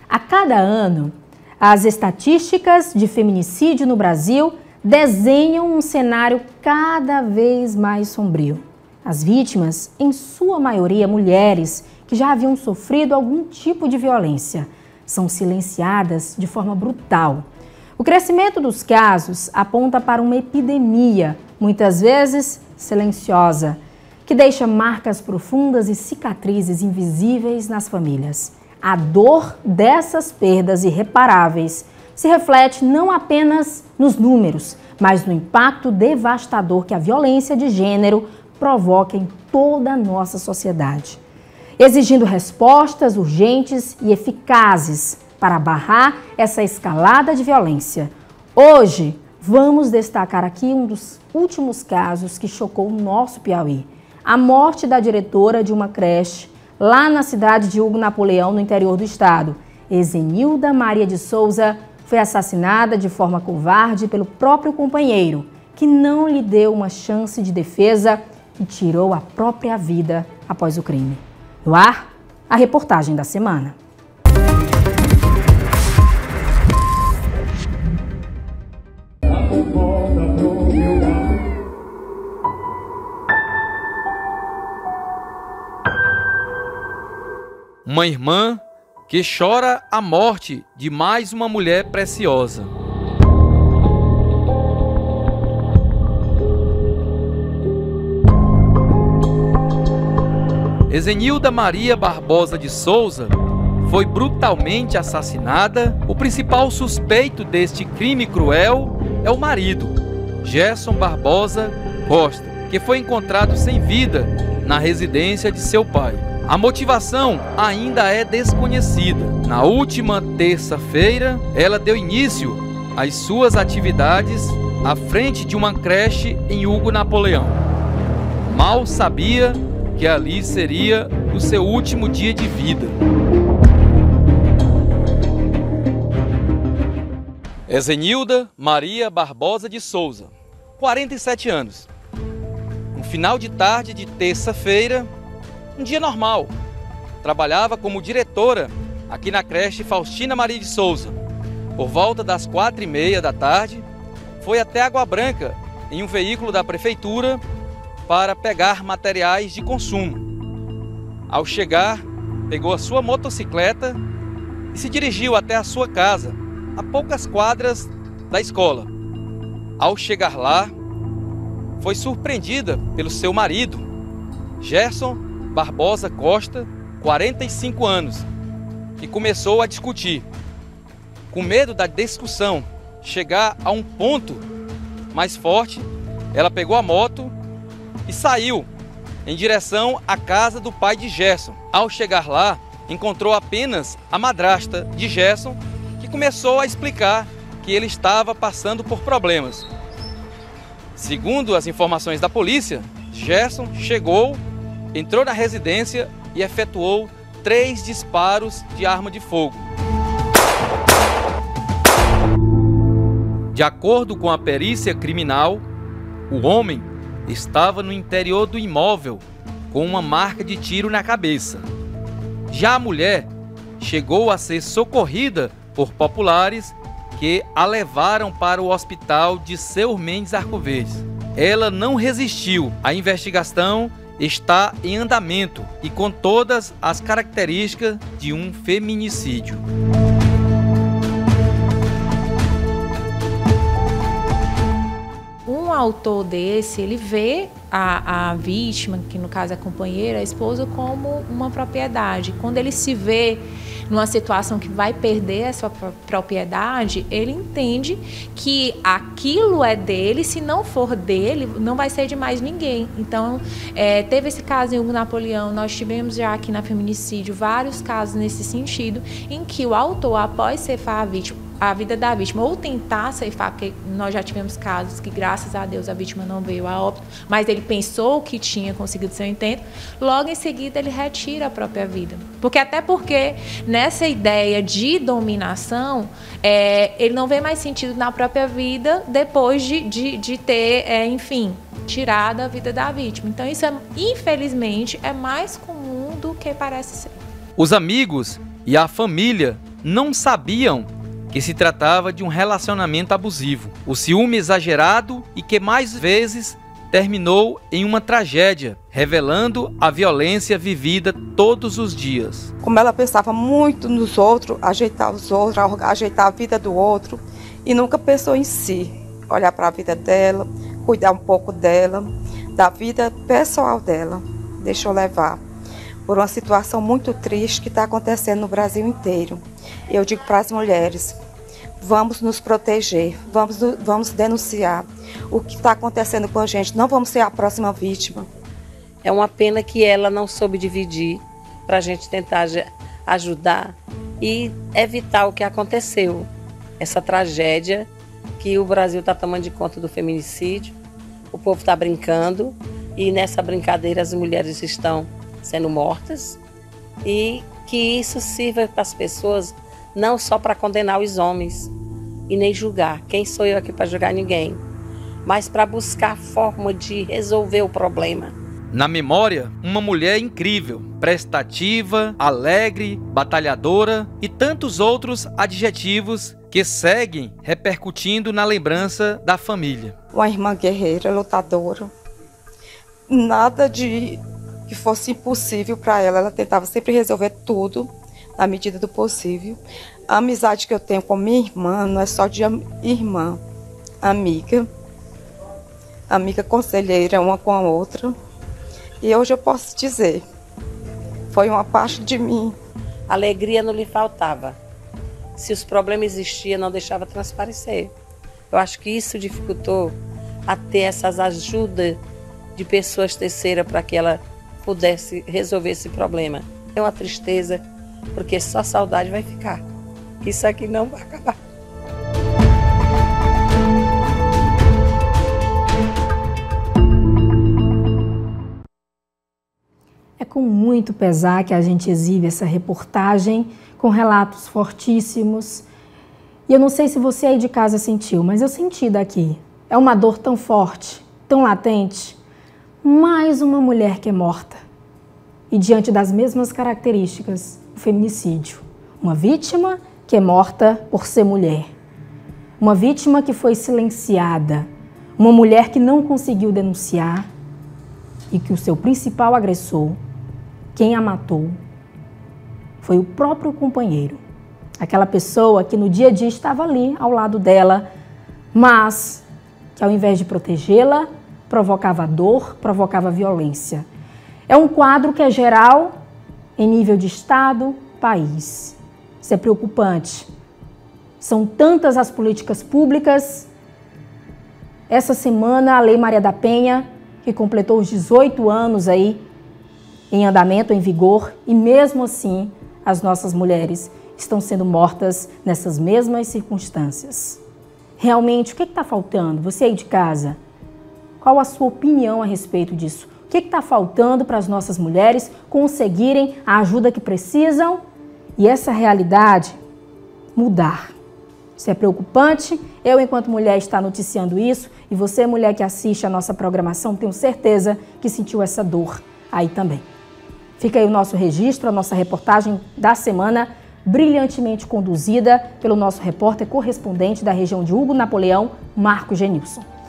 A cada ano, as estatísticas de feminicídio no Brasil desenham um cenário cada vez mais sombrio. As vítimas, em sua maioria mulheres que já haviam sofrido algum tipo de violência, são silenciadas de forma brutal. O crescimento dos casos aponta para uma epidemia, muitas vezes silenciosa, que deixa marcas profundas e cicatrizes invisíveis nas famílias. A dor dessas perdas irreparáveis se reflete não apenas nos números, mas no impacto devastador que a violência de gênero provoca em toda a nossa sociedade, exigindo respostas urgentes e eficazes para barrar essa escalada de violência. Hoje, vamos destacar aqui um dos últimos casos que chocou o nosso Piauí: a morte da diretora de uma creche lá na cidade de Hugo Napoleão, no interior do estado. Ezenilda Maria de Souza foi assassinada de forma covarde pelo próprio companheiro, que não lhe deu uma chance de defesa e tirou a própria vida após o crime. No ar, a reportagem da semana. Uma irmã que chora a morte de mais uma mulher preciosa. Ezenilda Maria Barbosa de Souza foi brutalmente assassinada. O principal suspeito deste crime cruel é o marido, Gerson Barbosa Costa, que foi encontrado sem vida na residência de seu pai. A motivação ainda é desconhecida. Na última terça-feira, ela deu início às suas atividades à frente de uma creche em Hugo Napoleão. Mal sabia que ali seria o seu último dia de vida. Ezenilda Maria Barbosa de Souza, 47 anos. No final de tarde de terça-feira, um dia normal. Trabalhava como diretora aqui na creche Faustina Maria de Souza. Por volta das 4h30 da tarde, foi até Água Branca em um veículo da prefeitura para pegar materiais de consumo. Ao chegar, pegou a sua motocicleta e se dirigiu até a sua casa, a poucas quadras da escola. Ao chegar lá, foi surpreendida pelo seu marido, Gerson Barbosa Costa, 45 anos, que começou a discutir. Com medo da discussão chegar a um ponto mais forte, ela pegou a moto e saiu em direção à casa do pai de Gerson. Ao chegar lá, encontrou apenas a madrasta de Gerson, que começou a explicar que ele estava passando por problemas. Segundo as informações da polícia, Gerson chegou, entrou na residência e efetuou 3 disparos de arma de fogo. De acordo com a perícia criminal, o homem estava no interior do imóvel com uma marca de tiro na cabeça. Já a mulher chegou a ser socorrida por populares que a levaram para o hospital de Seu Mendes Arcoverdes. Ela não resistiu. A investigação está em andamento e com todas as características de um feminicídio. Um autor desse, ele vê a vítima, que no caso é a companheira, a esposa, como uma propriedade. Quando ele se vê numa situação que vai perder essa propriedade, ele entende que aquilo é dele, se não for dele, não vai ser de mais ninguém. Então, teve esse caso em Hugo Napoleão, nós tivemos já aqui na Feminicídio vários casos nesse sentido, em que o autor, após ceifar a vida da vítima, ou tentar ceifar, porque nós já tivemos casos que, graças a Deus, a vítima não veio a óbito, mas ele pensou que tinha conseguido seu intento, logo em seguida ele retira a própria vida. Até porque nessa ideia de dominação, ele não vê mais sentido na própria vida depois de ter, enfim, tirado a vida da vítima. Então isso, infelizmente, é mais comum do que parece ser. Os amigos e a família não sabiam que se tratava de um relacionamento abusivo. O ciúme exagerado e que mais vezes terminou em uma tragédia, revelando a violência vivida todos os dias. Como ela pensava muito nos outros, ajeitar os outros, ajeitar a vida do outro, e nunca pensou em si, olhar para a vida dela, cuidar um pouco dela, da vida pessoal dela. Deixou levar por uma situação muito triste que está acontecendo no Brasil inteiro. Eu digo para as mulheres, vamos nos proteger, vamos denunciar o que está acontecendo com a gente, não vamos ser a próxima vítima. É uma pena que ela não soube dividir para a gente tentar ajudar e evitar o que aconteceu. Essa tragédia que o Brasil está tomando de conta do feminicídio, o povo está brincando e nessa brincadeira as mulheres estão sendo mortas e que isso sirva para as pessoas não só para condenar os homens e nem julgar. Quem sou eu aqui para julgar ninguém? Mas para buscar forma de resolver o problema. Na memória, uma mulher incrível, prestativa, alegre, batalhadora e tantos outros adjetivos que seguem repercutindo na lembrança da família. Uma irmã guerreira, lutadora. Nada de que fosse impossível para ela. Ela tentava sempre resolver tudo na medida do possível. A amizade que eu tenho com minha irmã não é só de irmã, amiga conselheira uma com a outra. E hoje eu posso dizer, foi uma parte de mim. Alegria não lhe faltava. Se os problemas existiam, não deixava transparecer. Eu acho que isso dificultou a ter essas ajudas de pessoas terceiras para que ela pudesse resolver esse problema. É uma tristeza, porque só saudade vai ficar. Isso aqui não vai acabar. É com muito pesar que a gente exibe essa reportagem com relatos fortíssimos. E eu não sei se você aí de casa sentiu, mas eu senti daqui. É uma dor tão forte, tão latente. Mais uma mulher que é morta. E diante das mesmas características, o feminicídio. Uma vítima que é morta por ser mulher. Uma vítima que foi silenciada. Uma mulher que não conseguiu denunciar e que o seu principal agressor, quem a matou, foi o próprio companheiro. Aquela pessoa que no dia a dia estava ali ao lado dela, mas que ao invés de protegê-la, provocava dor, provocava violência. É um quadro que é geral em nível de Estado, país. Isso é preocupante. São tantas as políticas públicas. Essa semana, a Lei Maria da Penha, que completou os 18 anos aí em andamento, em vigor, e mesmo assim as nossas mulheres estão sendo mortas nessas mesmas circunstâncias. Realmente, o que está faltando? Você aí de casa, qual a sua opinião a respeito disso? O que está faltando para as nossas mulheres conseguirem a ajuda que precisam e essa realidade mudar? Isso é preocupante. Eu, enquanto mulher, está noticiando isso e você, mulher que assiste a nossa programação, tenho certeza que sentiu essa dor aí também. Fica aí o nosso registro, a nossa reportagem da semana, brilhantemente conduzida pelo nosso repórter correspondente da região de Hugo Napoleão, Marco Genilson.